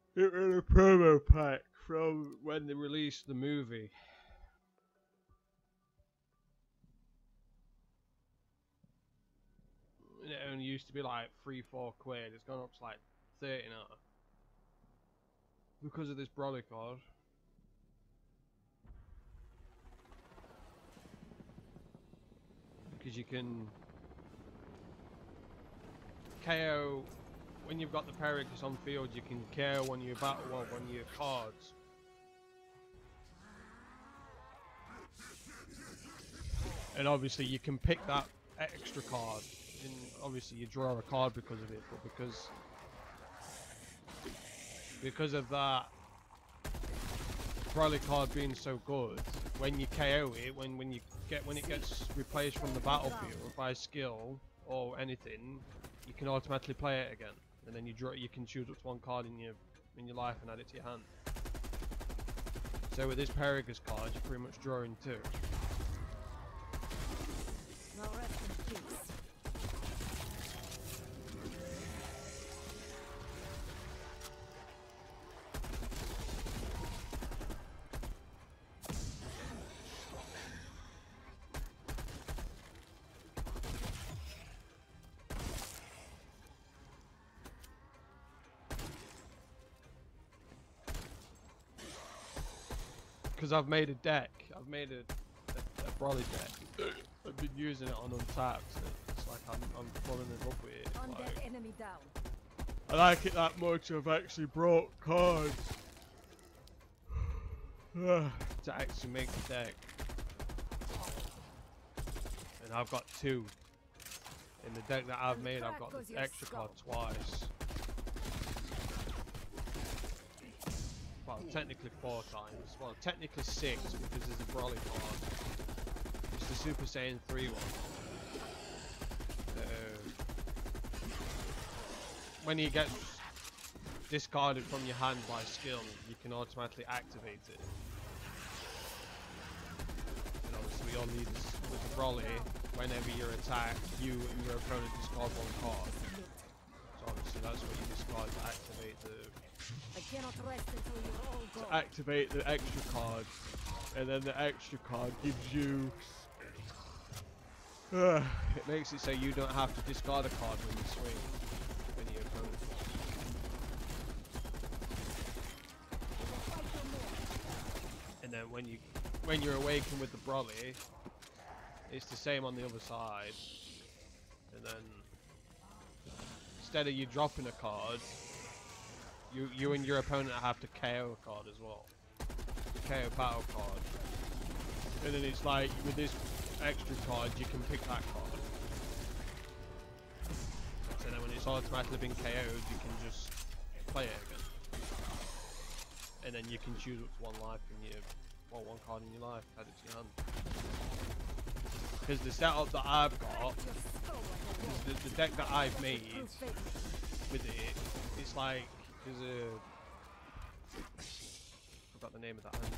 It was a promo pack from when they released the movie. And it only used to be like 3-4 quid. It's gone up to like 30 now. Because of this Broly card. Because you can KO when you've got the Pericles on field, you can KO when you battle one of your cards. And obviously you can pick that extra card, and obviously you draw a card because of it, but because of that Broly card being so good, when you KO it, when it gets replaced from the battlefield by skill or anything, you can automatically play it again, and then you can choose up to one card in your life and add it to your hand. So with this Pericles card, you're pretty much drawing two. Now rest in peace. Because I've made a deck. I've made a Broly deck. I've been using it on Untapped. It's like I'm following it up with it. Undead Like, enemy down. I like it that much. I've actually brought cards to actually make the deck, and I've got two. In the deck that I've made, I've got the extra card twice. Well, technically 4 times. Well, technically 6 because there's a Broly card. It's the Super Saiyan 3 one. When he gets discarded from your hand by skill, you can automatically activate it. And obviously we all need this with the Broly. Whenever you're attacked, you and your opponent discard one card. So obviously that's what you discard to activate I cannot rest until you're all gone. to activate the extra card, and then the extra card gives you it makes it so you don't have to discard a card when you swing when your opponent. And then when you're awakened with the Broly, it's the same on the other side, and then instead of you dropping a card, you and your opponent have to KO a card as well. KO battle card. And then it's like, with this extra card, you can pick that card. So then when it's automatically been KO'd, you can just play it again. And then you can choose up to one life in your, well, one card in your life, add it to your hand. Because the setup that I've got, the deck that I've made with it, it's like, there's a, I forgot the name of that hand.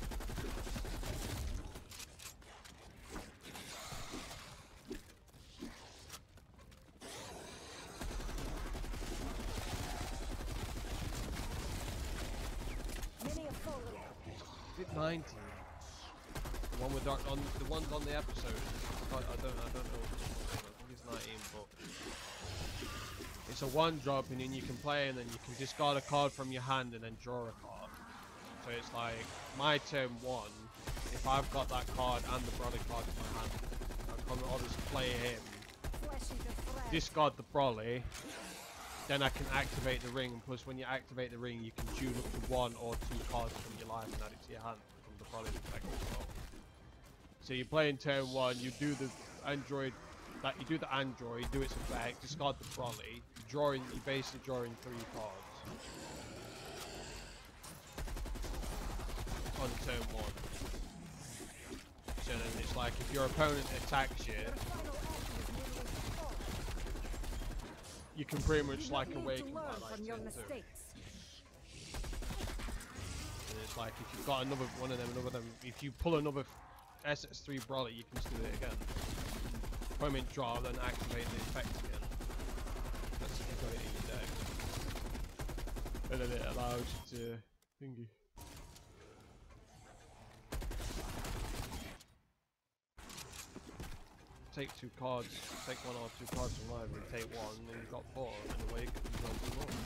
Is it 19? The one with on the ones on the episode. I don't know. I think it's 19, but it's a 1-drop, and then you can play, and then you can discard a card from your hand and then draw a card. So it's like my turn 1. If I've got that card and the Broly card in my hand, I'll just play him, discard the Broly, then I can activate the ring. And plus, when you activate the ring, you can choose up to 1 or 2 cards from your life and add it to your hand from the Broly effect as well. So you play in turn 1, you do the android, do its effect, discard the Broly, you're basically drawing 3 cards on turn 1. So then it's like, if your opponent attacks you, you can pretty much like awaken by like turn 2. And it's like, if you've got another one of them, if you pull another SS3 Broly, you can just do it again. Opponent draw, then activate the effect again. That's if you've got it in your deck. And then it allows you to thingy. Take 2 cards, take 1 or 2 cards from library, take 1, and you've got 4, and away you go 2 more.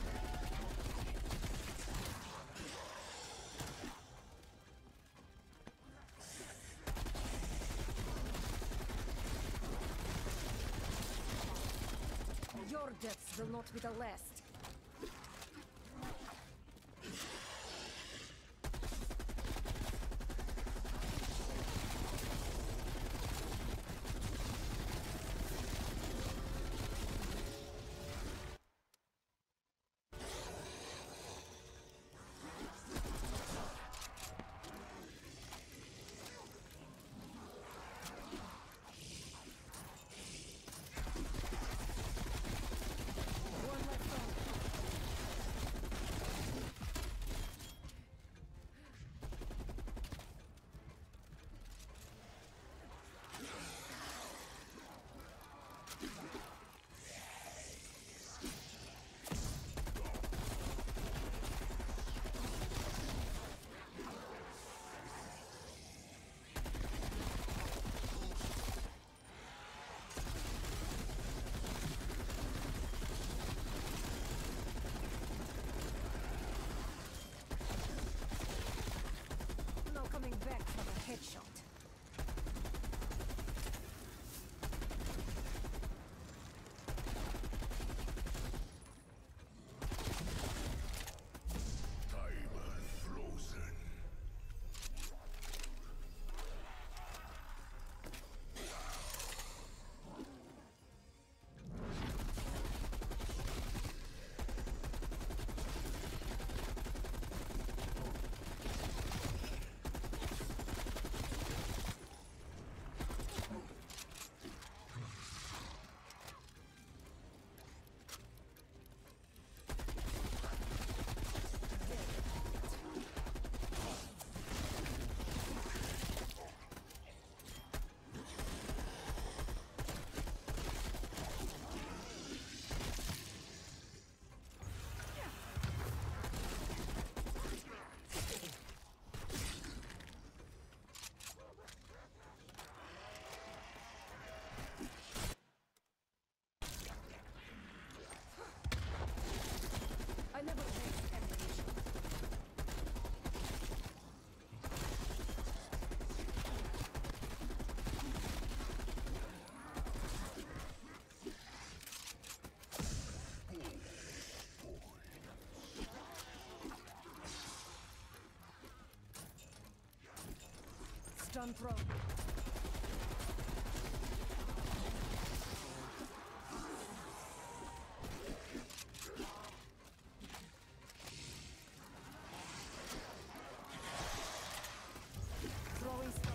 Your deaths will not be the last. Back from a headshot. I never waste ammunition. Stun prone. Throwing stun.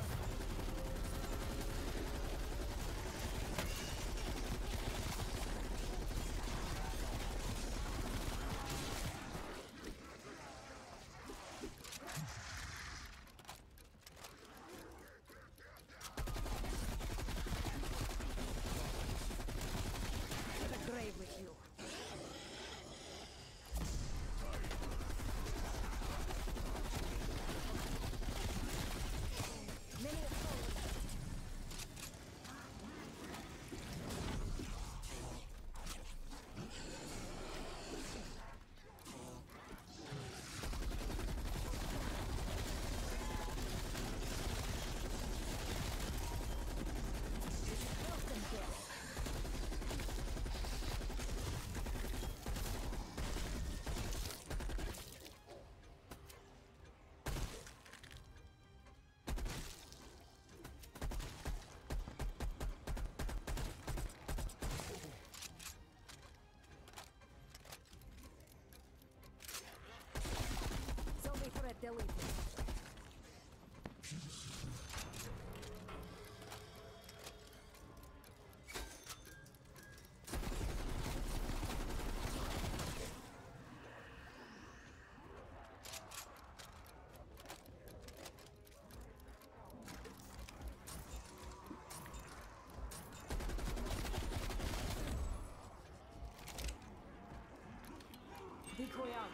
Koyang.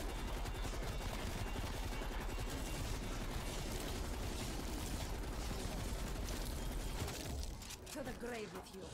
To the grave with you.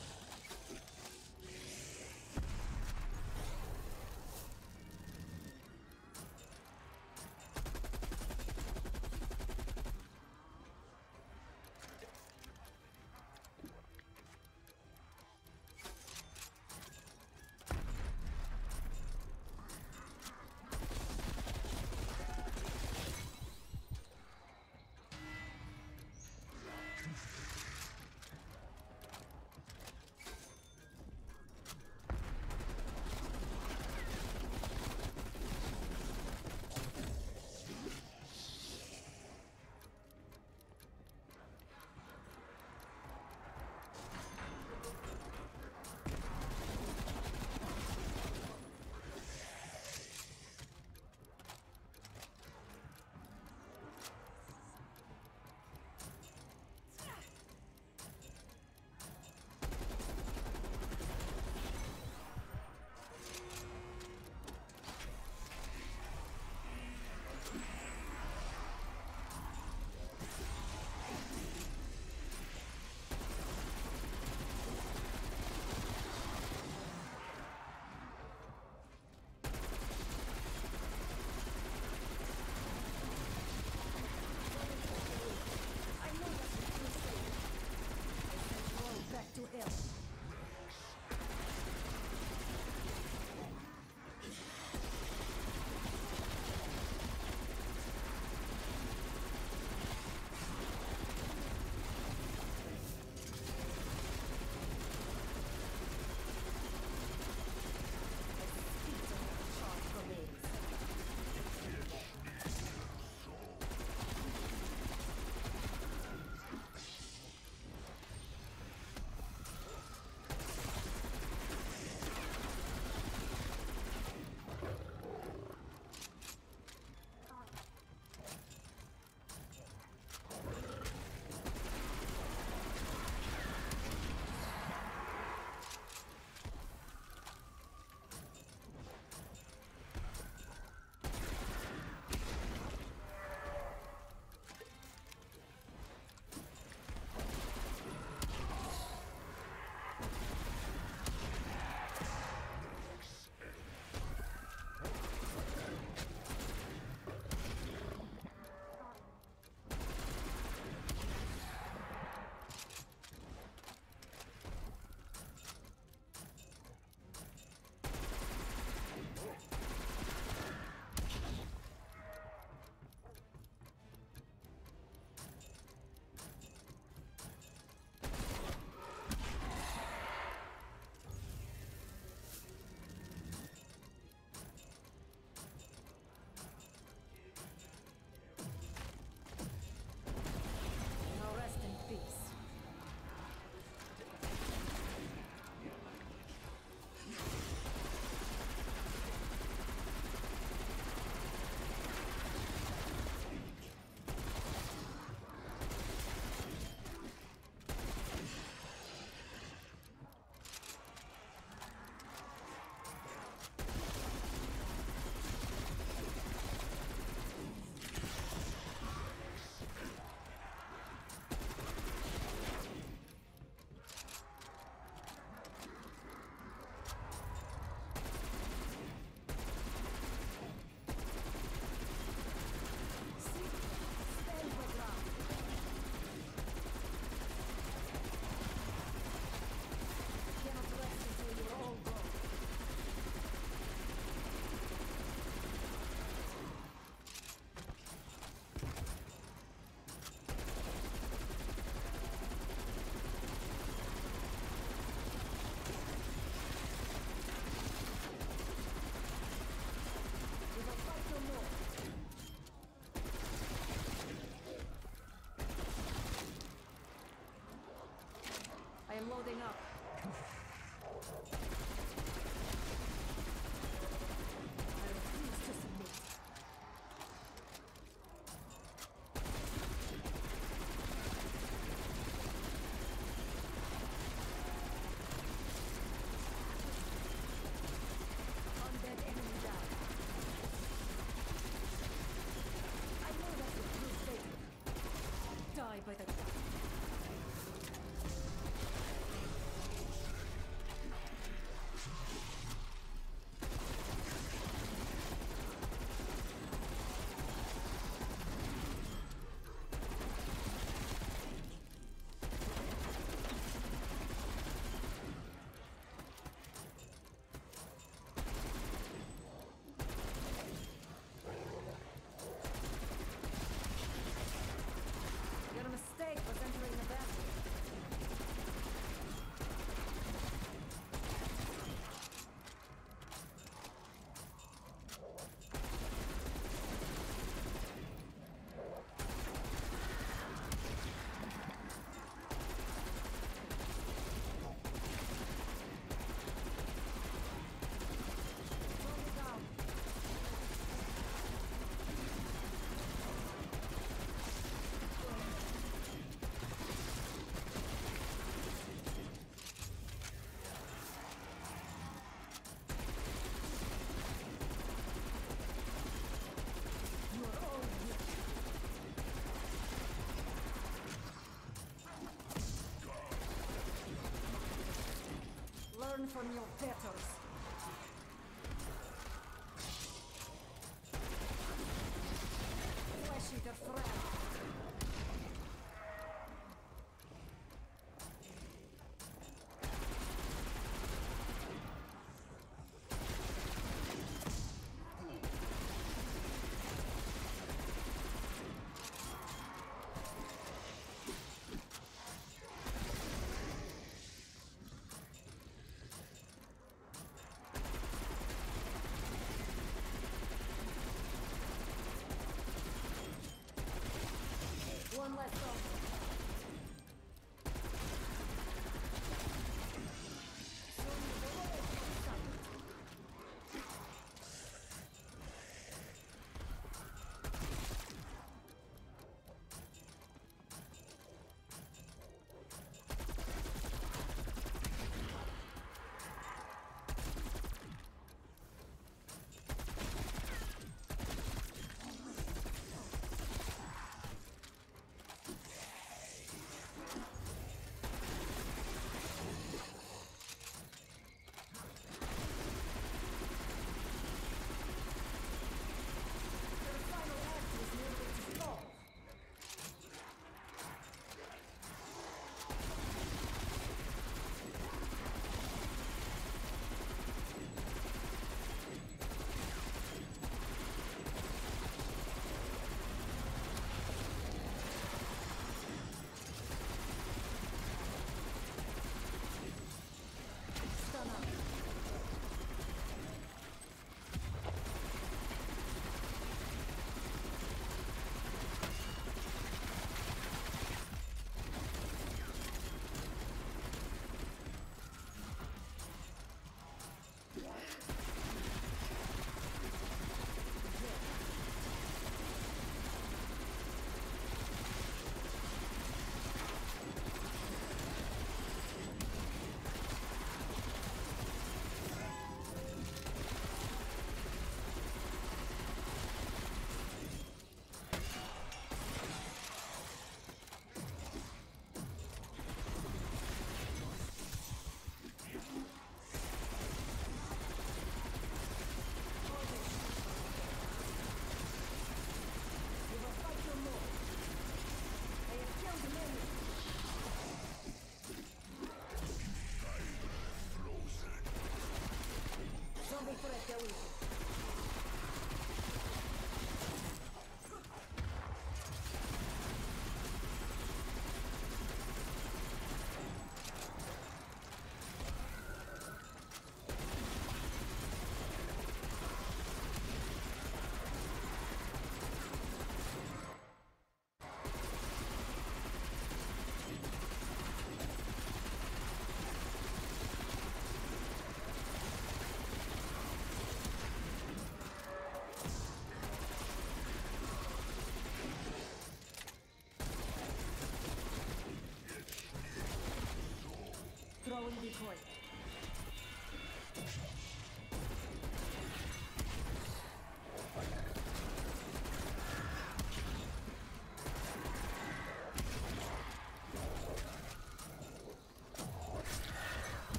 death